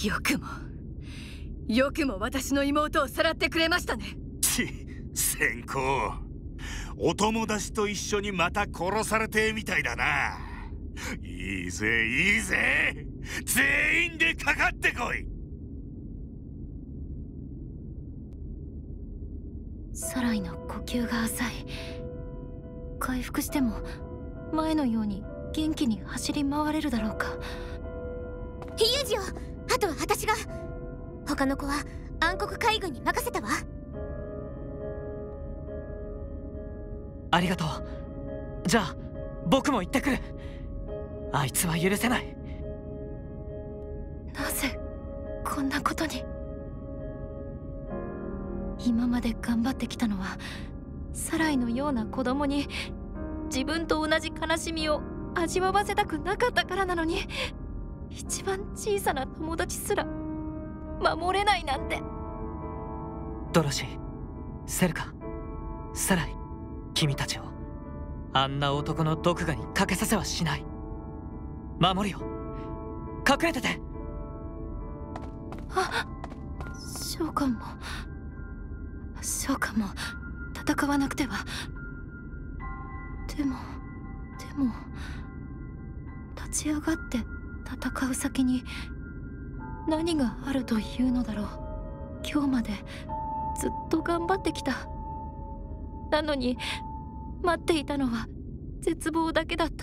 よくも私の妹をさらってくれましたね。 先行、お友達と一緒にまた殺されてみたいだな。いいぜいいぜ、全員でかかってこい。 サライの呼吸が浅い。回復しても前のように元気に走り回れるだろうか。 ユージよ、あとは私が。他の子は暗黒海軍に任せたわ。 ありがとう。じゃあ僕も行ってくる。あいつは許せない。 なぜこんなことに。今まで頑張ってきたのはサライのような子供に自分と同じ悲しみを味わわせたくなかったからなのに、一番小さな友達すら守れないなんて。 ドロシー、セルカ、サライ、君たちをあんな男の毒牙にかけさせはしない。守るよ、隠れてて。 あ、召喚も戦わなくては。でも立ち上がって戦う先に何があるというのだろう。今日までずっと頑張ってきた。なのに待っていたのは絶望だけだった。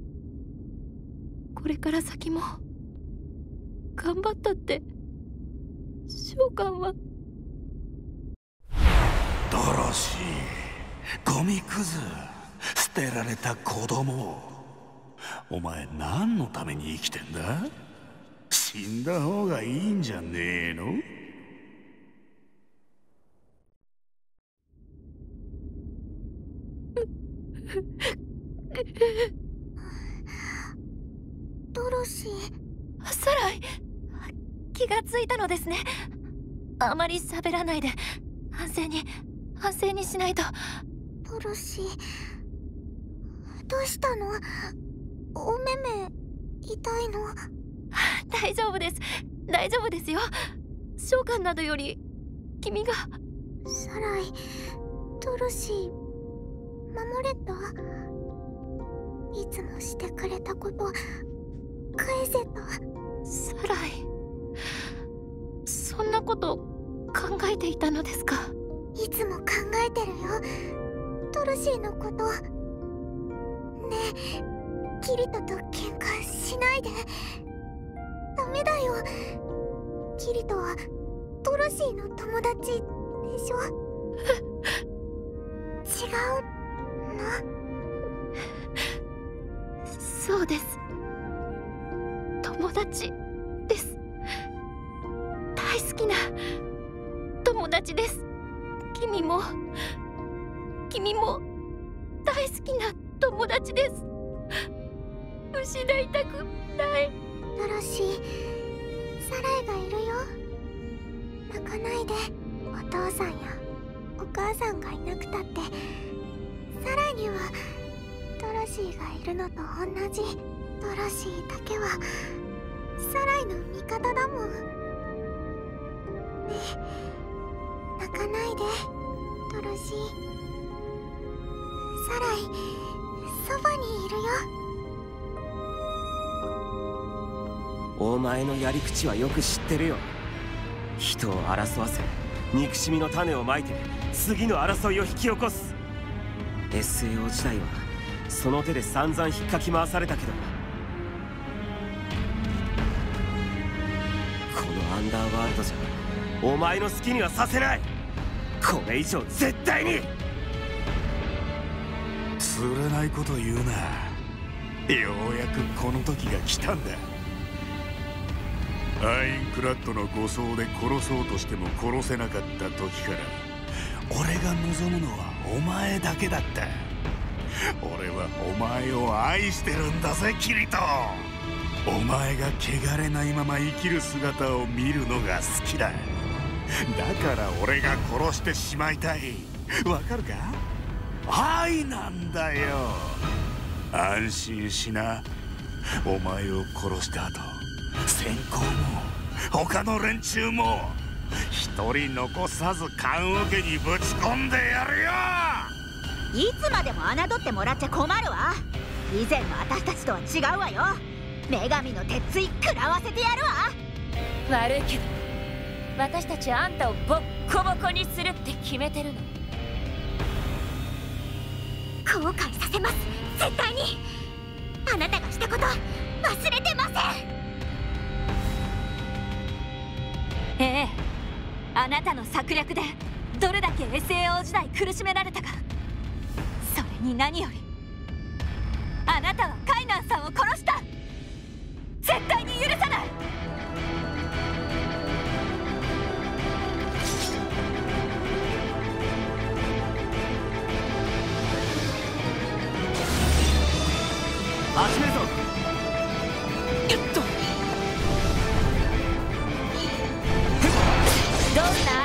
これから先も頑張ったって召喚は。 ドロシー、ゴミくず、捨てられた子供。お前何のために生きてんだ？死んだ方がいいんじゃねえの？ ドロシー。 サライ、気がついたのですね。あまり喋らないで反省にしないと。 ドロシー、どうしたの？お目目痛いの？ 大丈夫ですよ。召喚などより君が。 サライ、ドロシー守れた？いつもしてくれたこと返せた？ サライ、そんなこと考えていたのですか？ いつも考えてるよ、ドロシーのこと。ねえ、キリトと喧嘩しないで。ダメだよ。キリトはドロシーの友達でしょ？違うの？ そうです、友達です。大好きな友達です。君も大好きな友達です。失いたくない。 ドロシー、サライがいるよ。泣かないで。お父さんやお母さんがいなくたってサライにはドロシーがいるのと同じ。ドロシーだけはサライの味方だもん。ねえ、泣かないでドロシー。サライ、そばにいるよ。 お前のやり口はよく知ってるよ。人を争わせ憎しみの種をまいて次の争いを引き起こす。 SAO 時代はその手で散々引っかき回されたけど、このアンダーワールドじゃお前の好きにはさせない。これ以上絶対に。 つれないこと言うな。ようやくこの時が来たんだ。アインクラッドの護送で殺そうとしても殺せなかった時から俺が望むのはお前だけだった。俺はお前を愛してるんだぜキリト。お前が汚れないまま生きる姿を見るのが好きだ。だから俺が殺してしまいたい。わかるか？愛なんだよ。安心しな。お前を殺した後、先行も他の連中も一人残さず棺桶にぶち込んでやるよ。 いつまでも侮ってもらっちゃ困るわ。以前の私たちとは違うわよ。女神の鉄槌食らわせてやるわ。 悪いけど私たちあんたをボッコボコにするって決めてるの。 後悔させます、絶対に。あなたがしたこと忘れてません。 ええ、あなたの策略でどれだけ SAO 時代苦しめられたか。それに何よりあなたはカイナンさんを殺した。絶対に許さない。 始めるぞ。 どんな相手で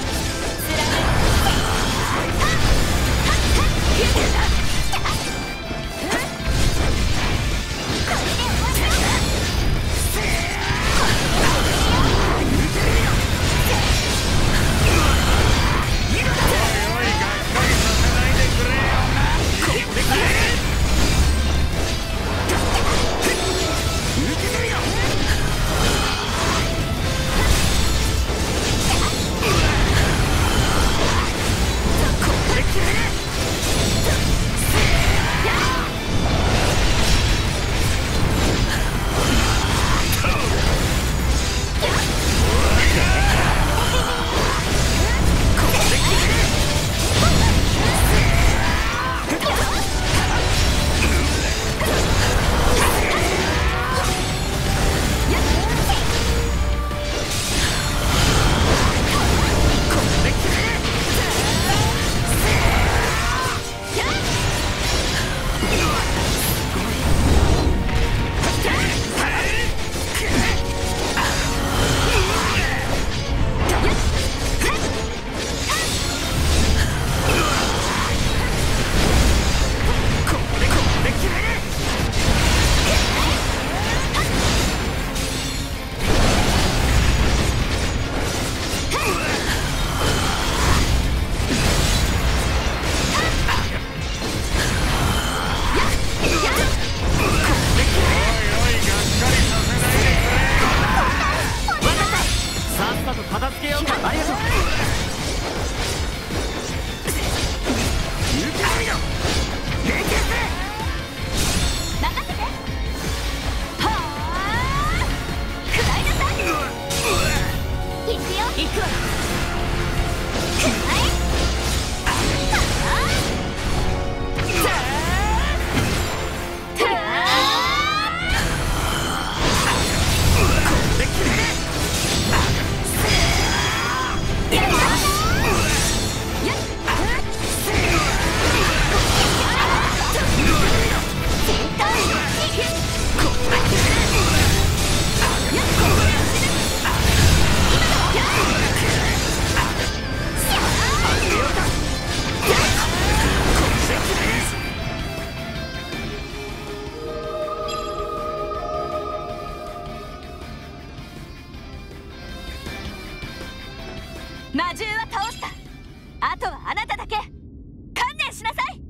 魔獣は倒した。あとはあなただけ。観念しなさい。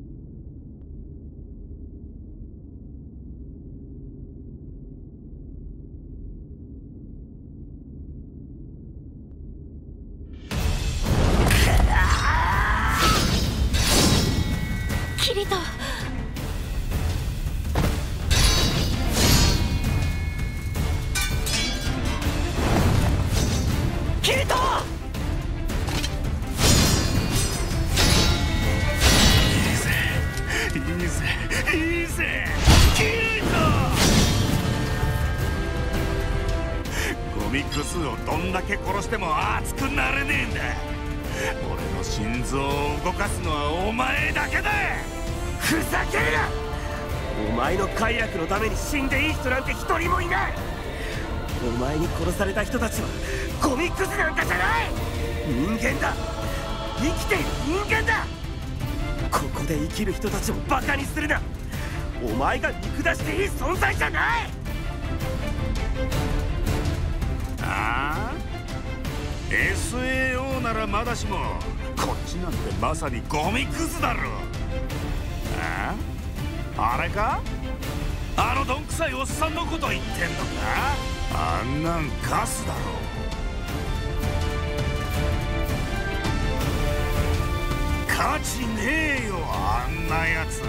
キリト、キリト、 いいぜキリト。ゴミクスをどんだけ殺しても熱くなれねえんだ。俺の心臓を動かすのはお前だけだ。 ふざけるな。お前の快楽のために死んでいい人なんて一人もいない。お前に殺された人たちはゴミクズなんかじゃない。人間だ。生きている人間だ。ここで生きる人たちをバカにするな。お前が見下していい存在じゃない。 ああ SAO ならまだしもこっちなんてまさにゴミクズだろ。あああれか、あのどんくさいおっさんのこと言ってんのか。あんなんカスだろ。価値ねえよあんなやつ。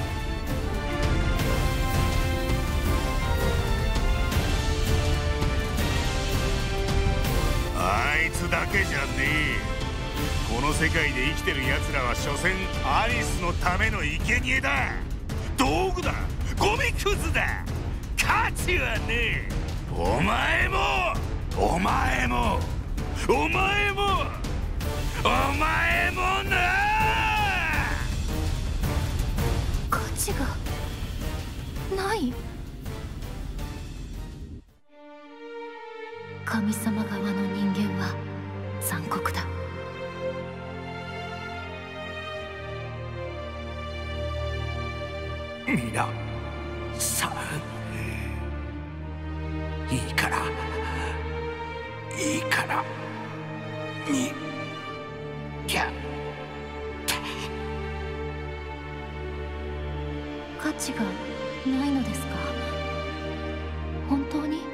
あいつだけじゃねえ。この世界で生きてる奴らは所詮アリスのための生贄だ。道具だ、ゴミクズだ。価値はねえ。お前もお前もお前もお前もな。 価値がない。神様側の人間は残酷だ。 皆さん、いいからいいからにキャ価値がないのですか？本当に？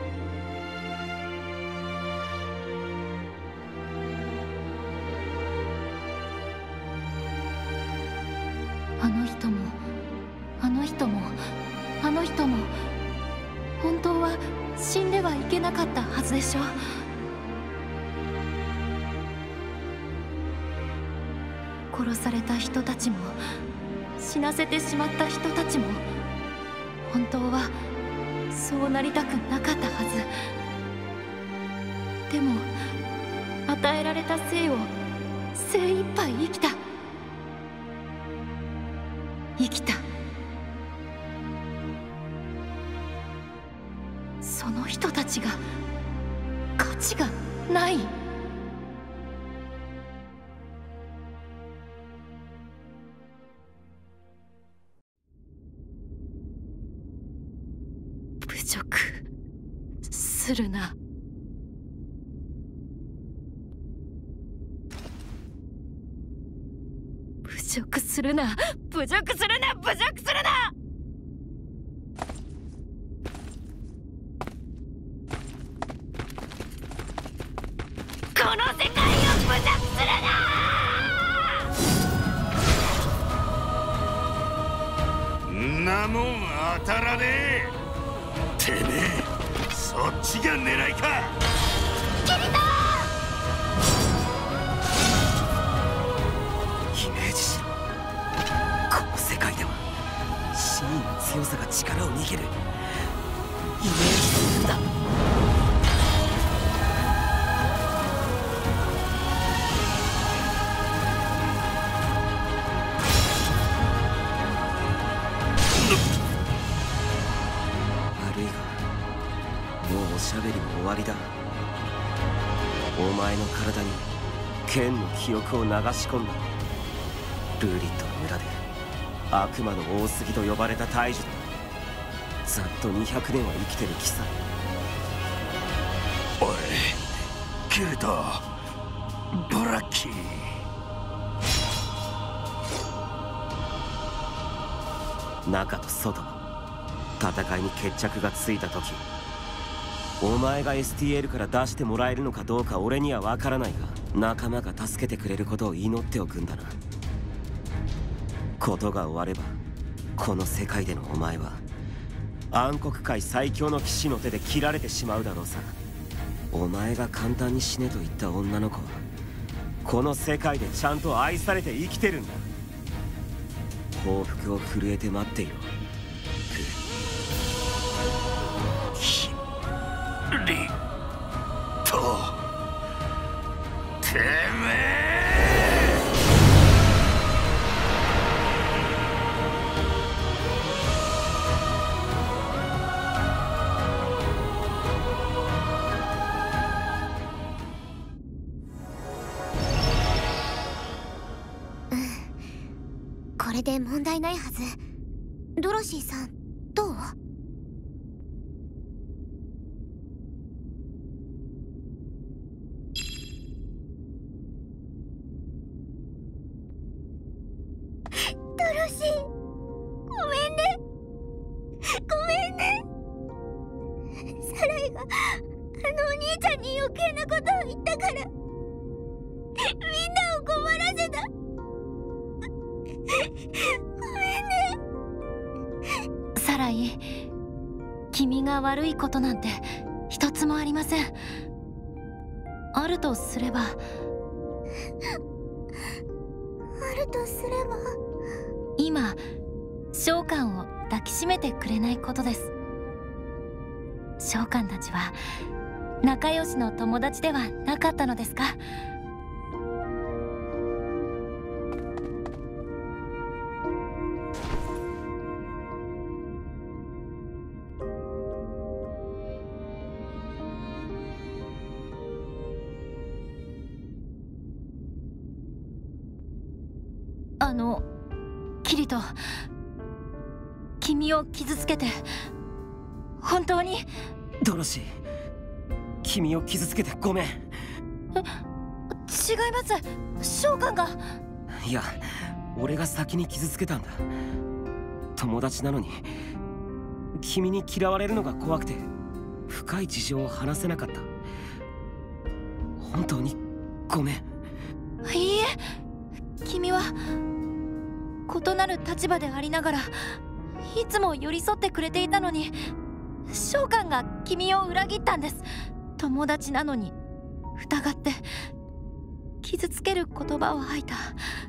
あの人もあの人もあの人も本当は死んではいけなかったはずでしょ。殺された人たちも死なせてしまった人たちも本当はそうなりたくなかったはず。でも与えられた生を精一杯生きた。生きた。その人たちが価値がない。侮辱するな。侮辱するな。侮辱するな。侮辱するな。この世界を侮辱するな。 んなもん当たらねえ。てめえそっちが狙いか。 キリトイメージしろ。この世界では真意の強さが力を握る。イメージするんだ。悪いがもうおしゃべりも終わりだ。お前の体に剣の記憶を流し込んだ。ルーリットの村で悪魔の大杉と呼ばれた大樹だ。ざっと200年は生きてる貴さ。 おいキルト、ブラッキー。 中と外、戦いに決着がついた時、お前が STL から出してもらえるのかどうか俺には分からないが、仲間が助けてくれることを祈っておくんだな。ことが終わればこの世界でのお前は暗黒界最強の騎士の手で切られてしまうだろうさ。お前が簡単に死ねと言った女の子はこの世界でちゃんと愛されて生きてるんだ。報復を震えて待っていろ。 キリト、てめえ。 これで問題ないはず。ドロシーさんどう？ ロシー、ごめんね。ごめんね。サライがあのお兄ちゃんに余計なことを言ったからみんなを困らせた。ごめんね。 サライ、君が悪いことなんて一つもありません。あるとすれば、 あるとすれば、 今召喚を抱きしめてくれないことです。召喚たちは仲良しの友達ではなかったのですか？キリト、君を傷つけて本当に。 ドロシー、君を傷つけてごめん。 違います。召喚が。 いや、俺が先に傷つけたんだ。友達なのに君に嫌われるのが怖くて深い事情を話せなかった。本当にごめん。 いいえ、君は異なる立場でありながらいつも寄り添ってくれていたのに、召喚が君を裏切ったんです。友達なのに疑って傷つける言葉を吐いた。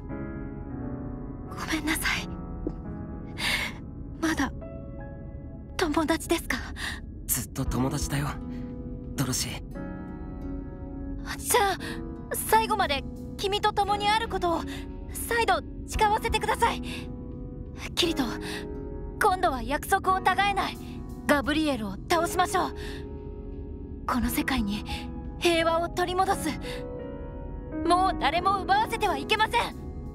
ごめんなさい。まだ友達ですか？ ずっと友達だよ、ドロシー。 じゃあ最後まで君と共にあることを再度誓わせてください。キリト、今度は約束を違えない。ガブリエルを倒しましょう。この世界に平和を取り戻す。もう誰も奪わせてはいけません。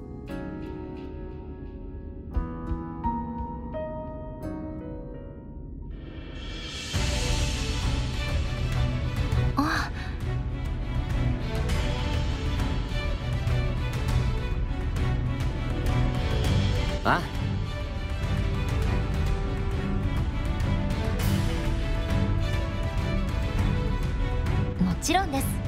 ああ、 もちろんです。